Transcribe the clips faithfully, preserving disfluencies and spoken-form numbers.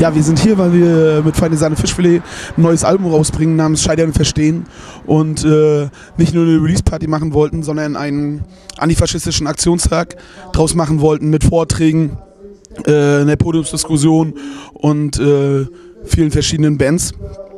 Ja, wir sind hier, weil wir mit Feine Sahne Fischfilet ein neues Album rausbringen namens Scheitern und Verstehen und äh, nicht nur eine Release-Party machen wollten, sondern einen antifaschistischen Aktionstag draus machen wollten mit Vorträgen, äh, einer Podiumsdiskussion und äh, vielen verschiedenen Bands.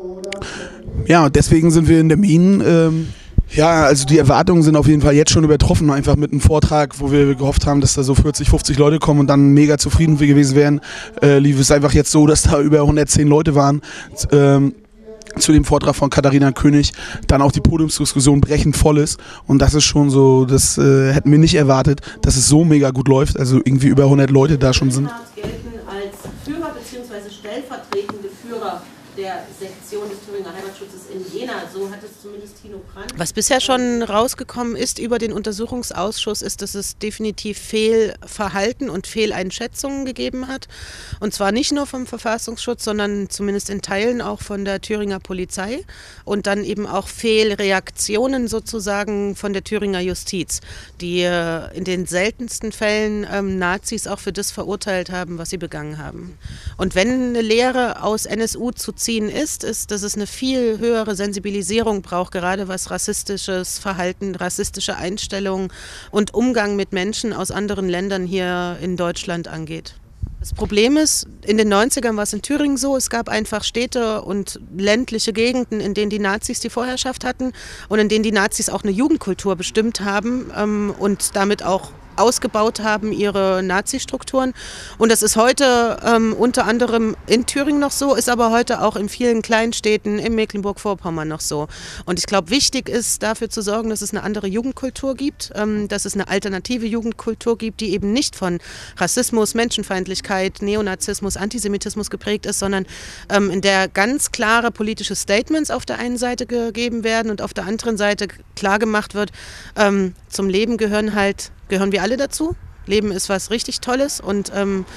Ja, deswegen sind wir in der Minen. Ähm, Ja, also die Erwartungen sind auf jeden Fall jetzt schon übertroffen, einfach mit einem Vortrag, wo wir gehofft haben, dass da so vierzig, fünfzig Leute kommen und dann mega zufrieden gewesen wären. Äh, lief es einfach jetzt so, dass da über hundertzehn Leute waren ähm, zu dem Vortrag von Katharina König, dann auch die Podiumsdiskussion brechend voll ist und das ist schon so, das äh, hätten wir nicht erwartet, dass es so mega gut läuft, also irgendwie über hundert Leute da schon sind. Gelten als Führer bzw. stellvertretende Führer der Sektion des Thüringer Heimatschutzes in Jena, so hat es zumindest Tino Brandt. Was bisher schon rausgekommen ist über den Untersuchungsausschuss, ist, dass es definitiv Fehlverhalten und Fehleinschätzungen gegeben hat. Und zwar nicht nur vom Verfassungsschutz, sondern zumindest in Teilen auch von der Thüringer Polizei und dann eben auch Fehlreaktionen sozusagen von der Thüringer Justiz, die in den seltensten Fällen ähm, Nazis auch für das verurteilt haben, was sie begangen haben. Und wenn eine Lehre aus N S U zu ziehen ist, ist, dass es eine viel höhere Sensibilisierung braucht, gerade was rassistisches Verhalten, rassistische Einstellungen und Umgang mit Menschen aus anderen Ländern hier in Deutschland angeht. Das Problem ist, in den neunzigern war es in Thüringen so, es gab einfach Städte und ländliche Gegenden, in denen die Nazis die Vorherrschaft hatten und in denen die Nazis auch eine Jugendkultur bestimmt haben ähm, und damit auch ausgebaut haben, ihre Nazi-Strukturen. Und das ist heute ähm, unter anderem in Thüringen noch so, ist aber heute auch in vielen Kleinstädten in Mecklenburg-Vorpommern noch so. Und ich glaube, wichtig ist dafür zu sorgen, dass es eine andere Jugendkultur gibt, ähm, dass es eine alternative Jugendkultur gibt, die eben nicht von Rassismus, Menschenfeindlichkeit, Neonazismus, Antisemitismus geprägt ist, sondern ähm, in der ganz klare politische Statements auf der einen Seite gegeben werden und auf der anderen Seite klar gemacht wird, ähm, zum Leben gehören halt gehören wir alle dazu. Leben ist was richtig Tolles und ähm,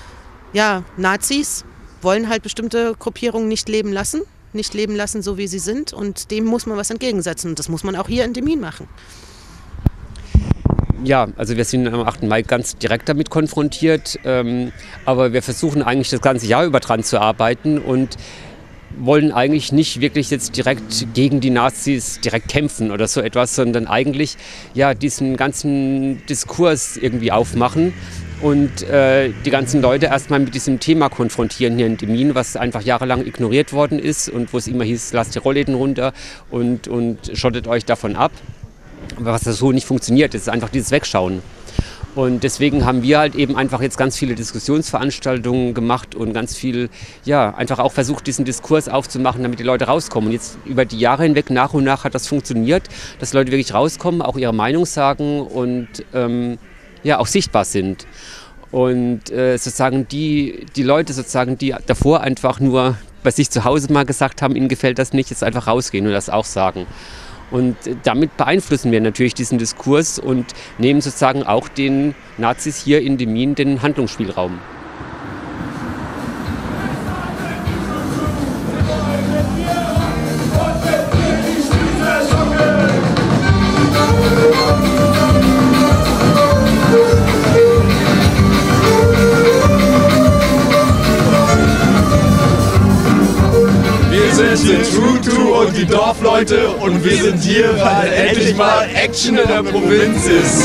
ja, Nazis wollen halt bestimmte Gruppierungen nicht leben lassen, nicht leben lassen, so wie sie sind und dem muss man was entgegensetzen und das muss man auch hier in Demmin machen. Ja, also wir sind am achten Mai ganz direkt damit konfrontiert, ähm, aber wir versuchen eigentlich das ganze Jahr über dran zu arbeiten und wollen eigentlich nicht wirklich jetzt direkt gegen die Nazis direkt kämpfen oder so etwas, sondern eigentlich ja diesen ganzen Diskurs irgendwie aufmachen und äh, die ganzen Leute erstmal mit diesem Thema konfrontieren hier in Demmin, was einfach jahrelang ignoriert worden ist und wo es immer hieß, lasst die Rollläden runter und, und schottet euch davon ab. Aber was das so nicht funktioniert, ist einfach dieses Wegschauen. Und deswegen haben wir halt eben einfach jetzt ganz viele Diskussionsveranstaltungen gemacht und ganz viel, ja, einfach auch versucht, diesen Diskurs aufzumachen, damit die Leute rauskommen. Und jetzt über die Jahre hinweg, nach und nach hat das funktioniert, dass Leute wirklich rauskommen, auch ihre Meinung sagen und ähm, ja, auch sichtbar sind. Und äh, sozusagen die, die Leute sozusagen, die davor einfach nur bei sich zu Hause mal gesagt haben, ihnen gefällt das nicht, jetzt einfach rausgehen und das auch sagen. Und damit beeinflussen wir natürlich diesen Diskurs und nehmen sozusagen auch den Nazis hier in Demmin den Handlungsspielraum. Wir sind True Two und die Dorfleute und wir sind hier, weil endlich mal Action in der Provinz ist.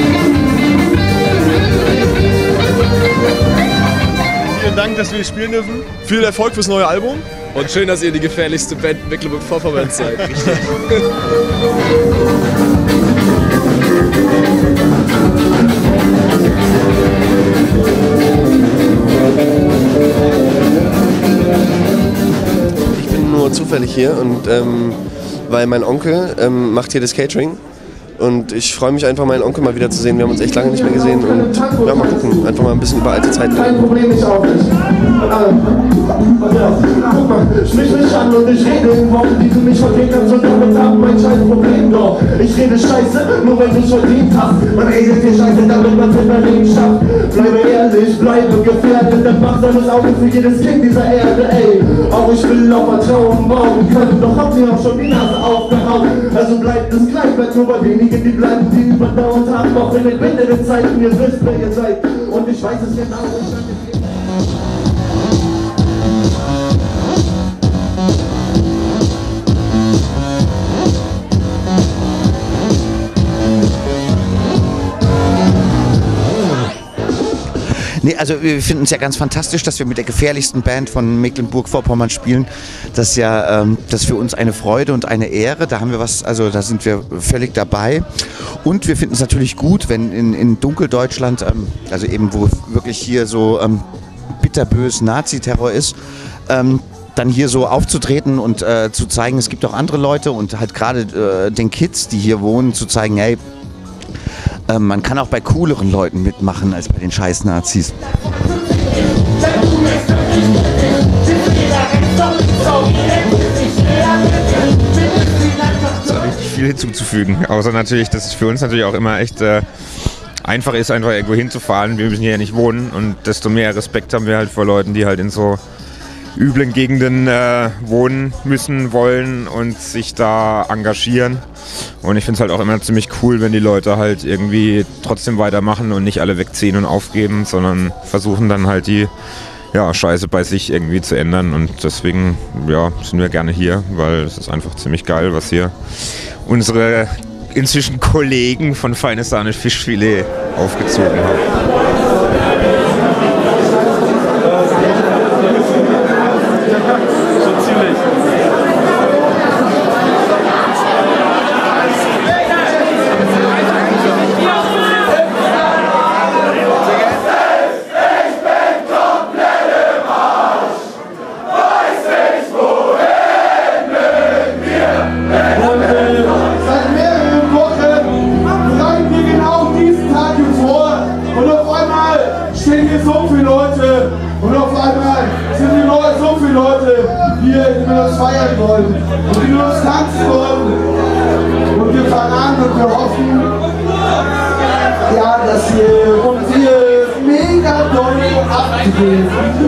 Vielen Dank, dass wir hier spielen dürfen. Viel Erfolg fürs neue Album. Und schön, dass ihr die gefährlichste Band Mecklenburg-Vorpommern seid. Richtig. Nur zufällig hier und ähm, weil mein Onkel ähm, macht hier das Catering und ich freue mich einfach, meinen Onkel mal wieder zu sehen. Wir haben uns echt lange nicht mehr gesehen und ja, mal gucken, einfach mal ein bisschen über alte Zeiten reden. Kein Problem, ich auch nicht. Guck mal, sprich mich an und ich rede in Worten, die du nicht verdient hast und damit haben mein scheiß Problem doch. Ich rede Scheiße, nur wenn du es verdient hast. Man redet dir Scheiße, damit man in dein Leben schafft. Bleibe ehrlich, bleibe gefährdet, dann mach deines Auge für jedes Kind dieser Erde, ey. Auch ich will auf Vertrauen bauen können, doch habt ihr auch schon die Nase aufgehauen. Also bleibt es gleich, bleibt nur bei wenigen, die bleiben, die überdauert haben. Auch in den windenden Zeiten, ihr wisst, wer ihr seid. Und ich weiß es genau, ich Nee, also wir finden es ja ganz fantastisch, dass wir mit der gefährlichsten Band von Mecklenburg-Vorpommern spielen. Das ist ja ähm, das ist für uns eine Freude und eine Ehre. Da haben wir was, also da sind wir völlig dabei. Und wir finden es natürlich gut, wenn in, in Dunkeldeutschland, ähm, also eben wo wirklich hier so ähm, bitterbös Nazi-Terror ist, ähm, dann hier so aufzutreten und äh, zu zeigen, es gibt auch andere Leute und halt gerade äh, den Kids, die hier wohnen, zu zeigen, hey, äh, man kann auch bei cooleren Leuten mitmachen als bei den scheiß Nazis. Es ist nicht viel hinzuzufügen, außer natürlich, dass es für uns natürlich auch immer echt äh, einfach ist, einfach irgendwo hinzufahren. Wir müssen hier ja nicht wohnen und desto mehr Respekt haben wir halt vor Leuten, die halt in so üblen Gegenden äh, wohnen müssen, wollen und sich da engagieren. Und ich finde es halt auch immer ziemlich cool, wenn die Leute halt irgendwie trotzdem weitermachen und nicht alle wegziehen und aufgeben, sondern versuchen dann halt die ja, Scheiße bei sich irgendwie zu ändern. Und deswegen ja, sind wir gerne hier, weil es ist einfach ziemlich geil, was hier unsere inzwischen Kollegen von Feine Sahne Fischfilet aufgezogen haben. Feiern wollen und die nur das tanzen wollen und wir fangen an und wir hoffen, ja, dass wir uns hier mega doll abgeben.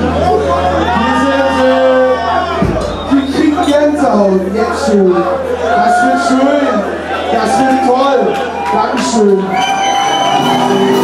Wir kriegen Gänsehaut, jetzt schon. Das wird schön, das wird toll. Dankeschön.